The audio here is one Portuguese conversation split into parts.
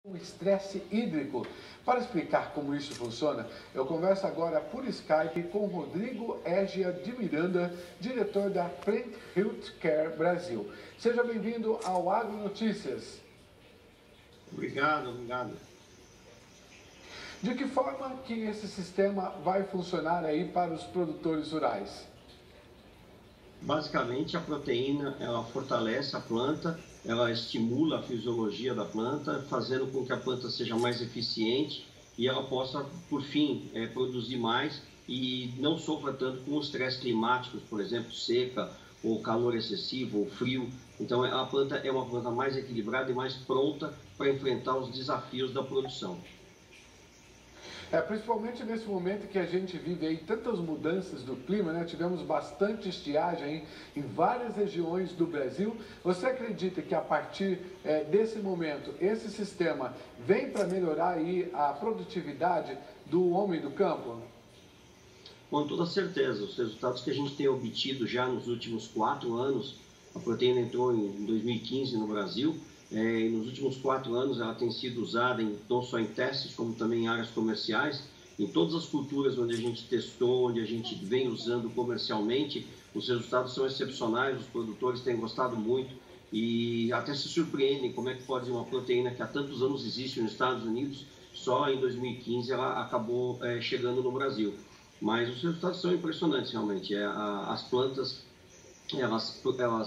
O estresse hídrico. Para explicar como isso funciona, eu converso agora por Skype com Rodrigo Égia de Miranda, diretor da Plant Healthcare Brasil. Seja bem-vindo ao Agro Notícias. Obrigado. De que forma que esse sistema vai funcionar aí para os produtores rurais? Basicamente, a proteína, ela fortalece a planta, ela estimula a fisiologia da planta, fazendo com que a planta seja mais eficiente e ela possa, por fim, produzir mais e não sofra tanto com os estresses climáticos, por exemplo, seca, ou calor excessivo, ou frio. Então, a planta é uma planta mais equilibrada e mais pronta para enfrentar os desafios da produção. Principalmente nesse momento que a gente vive aí tantas mudanças do clima, né? Tivemos bastante estiagem aí em várias regiões do Brasil. Você acredita que a partir desse momento, esse sistema vem para melhorar aí a produtividade do homem do campo? Com toda certeza, os resultados que a gente tem obtido já nos últimos 4 anos, a proteína entrou em 2015 no Brasil, e nos últimos 4 anos ela tem sido usada não só em testes, como também em áreas comerciais. Em todas as culturas onde a gente testou, onde a gente vem usando comercialmente, os resultados são excepcionais, os produtores têm gostado muito e até se surpreendem como é que pode uma proteína que há tantos anos existe nos Estados Unidos, só em 2015 ela acabou chegando no Brasil. Mas os resultados são impressionantes realmente. As plantas elas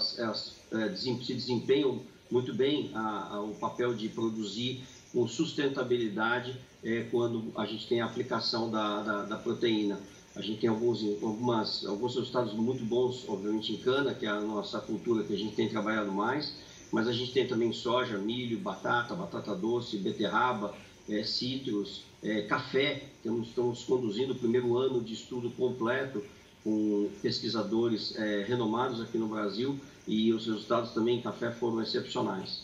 se desempenham muito bem o papel de produzir com sustentabilidade quando a gente tem a aplicação da proteína. A gente tem alguns resultados muito bons, obviamente, em cana, que é a nossa cultura que a gente tem trabalhado mais, mas a gente tem também soja, milho, batata doce, beterraba, citros, café. Estamos conduzindo o primeiro ano de estudo completo com pesquisadores renomados aqui no Brasil, e os resultados também em café foram excepcionais.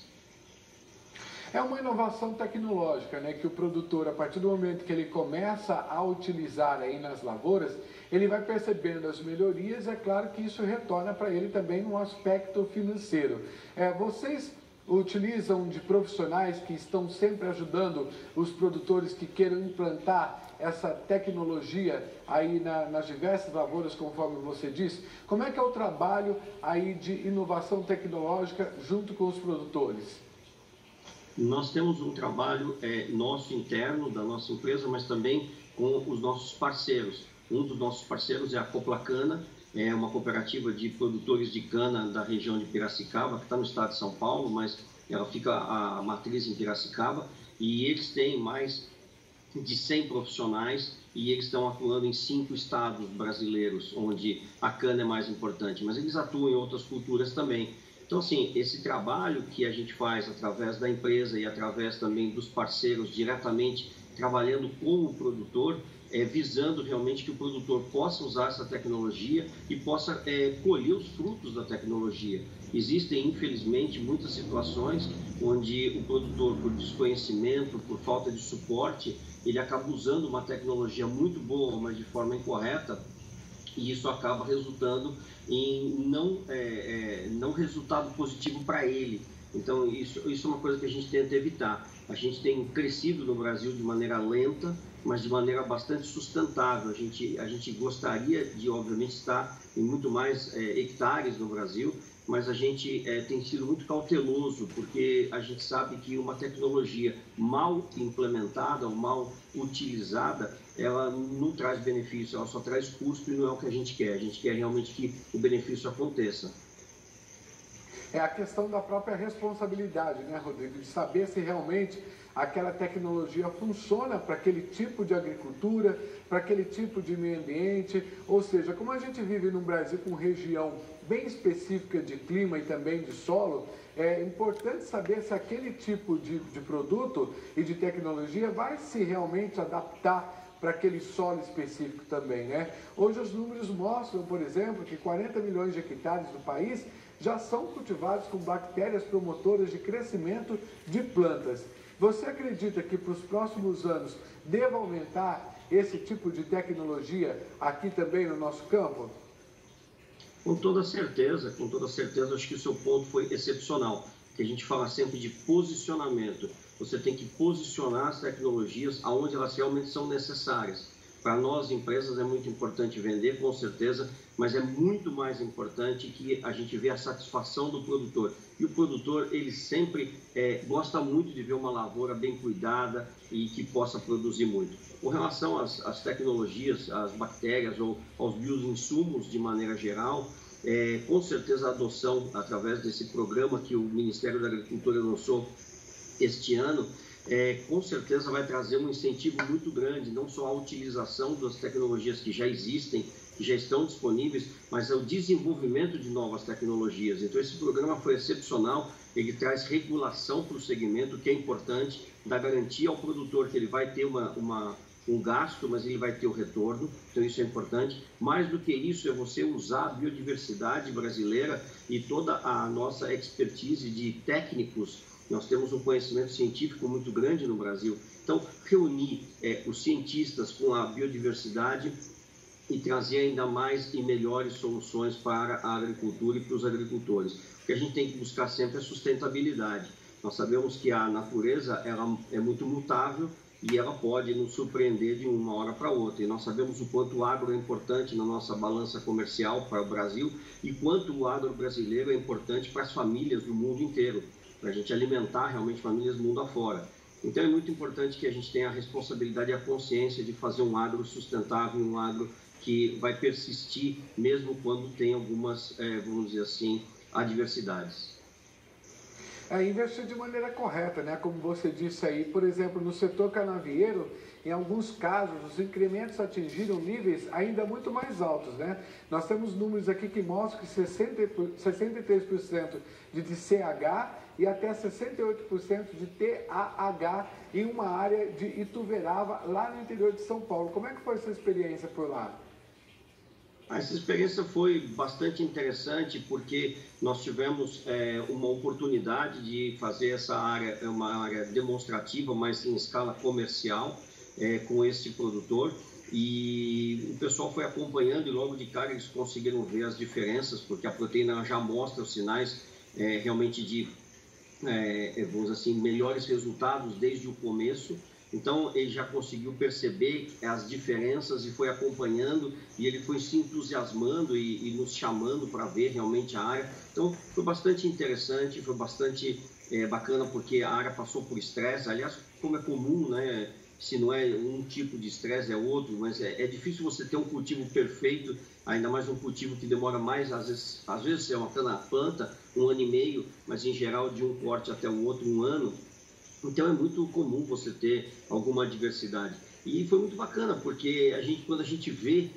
É uma inovação tecnológica, né, que o produtor, a partir do momento que ele começa a utilizar aí nas lavouras, ele vai percebendo as melhorias, é claro que isso retorna para ele também um aspecto financeiro. Vocês utilizam de profissionais que estão sempre ajudando os produtores que queiram implantar essa tecnologia aí nas diversas lavouras, conforme você disse? Como é que é o trabalho aí de inovação tecnológica junto com os produtores? Nós temos um trabalho nosso interno, da nossa empresa, mas também com os nossos parceiros. Um dos nossos parceiros é a Coplacana, é uma cooperativa de produtores de cana da região de Piracicaba, que está no estado de São Paulo, mas ela fica a matriz em Piracicaba, e eles têm mais de 100 profissionais e eles estão atuando em 5 estados brasileiros, onde a cana é mais importante, mas eles atuam em outras culturas também. Então, assim, esse trabalho que a gente faz através da empresa e através também dos parceiros diretamente trabalhando com o produtor, visando realmente que o produtor possa usar essa tecnologia e possa colher os frutos da tecnologia. Existem, infelizmente, muitas situações onde o produtor, por desconhecimento, por falta de suporte, ele acaba usando uma tecnologia muito boa, mas de forma incorreta, e isso acaba resultando em não resultado positivo para ele. Então, isso é uma coisa que a gente tenta evitar. A gente tem crescido no Brasil de maneira lenta, mas de maneira bastante sustentável. A gente gostaria de, obviamente, estar em muito mais hectares no Brasil, mas a gente tem sido muito cauteloso, porque a gente sabe que uma tecnologia mal implementada ou mal utilizada, ela não traz benefício, ela só traz custo e não é o que a gente quer. A gente quer realmente que o benefício aconteça. É a questão da própria responsabilidade, né, Rodrigo? De saber se realmente aquela tecnologia funciona para aquele tipo de agricultura, para aquele tipo de meio ambiente. Ou seja, como a gente vive num Brasil com região bem específica de clima e também de solo, é importante saber se aquele tipo de produto e de tecnologia vai se realmente adaptar para aquele solo específico também, né? Hoje os números mostram, por exemplo, que 40 milhões de hectares do país já são cultivados com bactérias promotoras de crescimento de plantas. Você acredita que para os próximos anos deva aumentar esse tipo de tecnologia aqui também no nosso campo? Com toda certeza, acho que o seu ponto foi excepcional, que a gente fala sempre de posicionamento. você tem que posicionar as tecnologias aonde elas realmente são necessárias. Para nós, empresas, é muito importante vender, com certeza, mas é muito mais importante que a gente vê a satisfação do produtor. E o produtor, ele sempre gosta muito de ver uma lavoura bem cuidada e que possa produzir muito. Com relação às tecnologias, às bactérias ou aos bioinsumos de maneira geral, com certeza a adoção através desse programa que o Ministério da Agricultura lançou este ano, com certeza vai trazer um incentivo muito grande, não só a utilização das tecnologias que já existem, que já estão disponíveis, mas o desenvolvimento de novas tecnologias. Então esse programa foi excepcional, ele traz regulação para o segmento, que é importante, dá garantia ao produtor que ele vai ter um gasto, mas ele vai ter o retorno, então isso é importante. Mais do que isso, é você usar a biodiversidade brasileira e toda a nossa expertise de técnicos. Nós temos um conhecimento científico muito grande no Brasil. Então, reunir os cientistas com a biodiversidade e trazer ainda mais e melhores soluções para a agricultura e para os agricultores. O que a gente tem que buscar sempre é sustentabilidade. Nós sabemos que a natureza ela é muito mutável e ela pode nos surpreender de uma hora para outra. E nós sabemos o quanto o agro é importante na nossa balança comercial para o Brasil e quanto o agro brasileiro é importante para as famílias do mundo inteiro, para a gente alimentar realmente famílias mundo afora. Então é muito importante que a gente tenha a responsabilidade e a consciência de fazer um agro sustentável, um agro que vai persistir mesmo quando tem algumas, vamos dizer assim, adversidades. Investir de maneira correta, né? Como você disse aí, por exemplo, no setor canavieiro, em alguns casos, os incrementos atingiram níveis ainda muito mais altos, né? Nós temos números aqui que mostram que 63% de TCH e até 68% de TAH em uma área de Ituverava, lá no interior de São Paulo. Como é que foi essa experiência por lá? Essa experiência foi bastante interessante porque nós tivemos uma oportunidade de fazer essa área, uma área demonstrativa, mas em escala comercial, com esse produtor. E o pessoal foi acompanhando e logo de cara eles conseguiram ver as diferenças, porque a proteína já mostra os sinais realmente de, vamos dizer assim, melhores resultados desde o começo. Então, ele já conseguiu perceber as diferenças e foi acompanhando e ele foi se entusiasmando e nos chamando para ver realmente a área. Então, foi bastante interessante, foi bastante bacana porque a área passou por estresse. Aliás, como é comum, né? Se não é um tipo de estresse, é outro, mas é difícil você ter um cultivo perfeito, ainda mais um cultivo que demora mais, às vezes é uma planta, 1 ano e meio, mas em geral de um corte até o outro, 1 ano. Então é muito comum você ter alguma adversidade. E foi muito bacana, porque quando a gente vê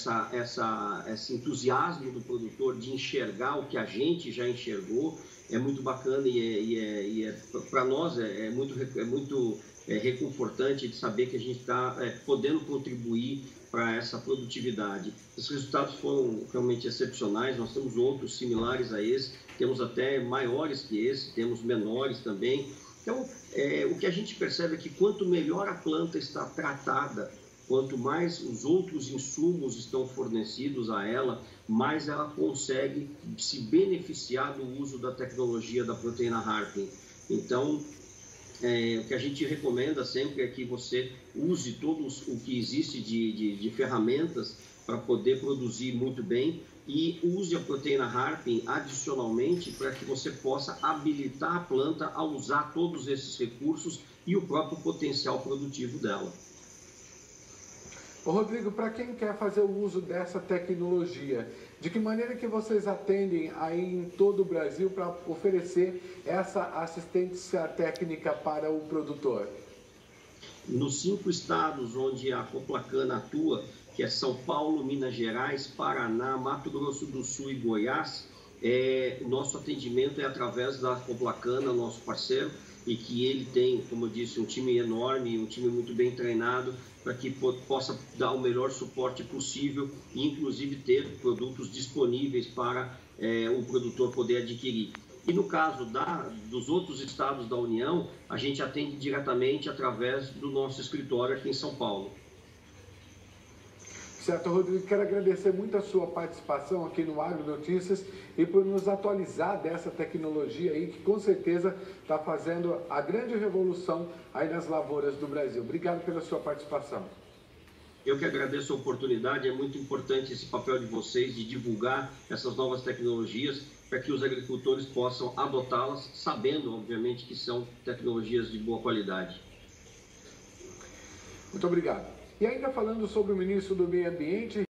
esse entusiasmo do produtor de enxergar o que a gente já enxergou, é muito bacana e para nós é muito reconfortante de saber que a gente está podendo contribuir para essa produtividade. Os resultados foram realmente excepcionais, nós temos outros similares a esse, temos até maiores que esse, temos menores também. Então, o que a gente percebe é que quanto melhor a planta está tratada, quanto mais os outros insumos estão fornecidos a ela, mais ela consegue se beneficiar do uso da tecnologia da proteína Harpin. Então, o que a gente recomenda sempre é que você use todo o que existe de ferramentas para poder produzir muito bem e use a proteína Harpin adicionalmente para que você possa habilitar a planta a usar todos esses recursos e o próprio potencial produtivo dela. Ô Rodrigo, para quem quer fazer o uso dessa tecnologia, de que maneira que vocês atendem aí em todo o Brasil para oferecer essa assistência técnica para o produtor? Nos 5 estados onde a Coplacana atua, que é São Paulo, Minas Gerais, Paraná, Mato Grosso do Sul e Goiás, nosso atendimento é através da Coplacana, nosso parceiro, e que ele tem, como eu disse, um time enorme, um time muito bem treinado, para que possa dar o melhor suporte possível e, inclusive, ter produtos disponíveis para o produtor poder adquirir. E no caso dos outros estados da União, a gente atende diretamente através do nosso escritório aqui em São Paulo. Certo, Rodrigo, quero agradecer muito a sua participação aqui no Agro Notícias e por nos atualizar dessa tecnologia aí que com certeza está fazendo a grande revolução aí nas lavouras do Brasil. Obrigado pela sua participação. Eu que agradeço a oportunidade, é muito importante esse papel de vocês de divulgar essas novas tecnologias para que os agricultores possam adotá-las, sabendo, obviamente, que são tecnologias de boa qualidade. Muito obrigado. E ainda falando sobre o ministro do Meio Ambiente,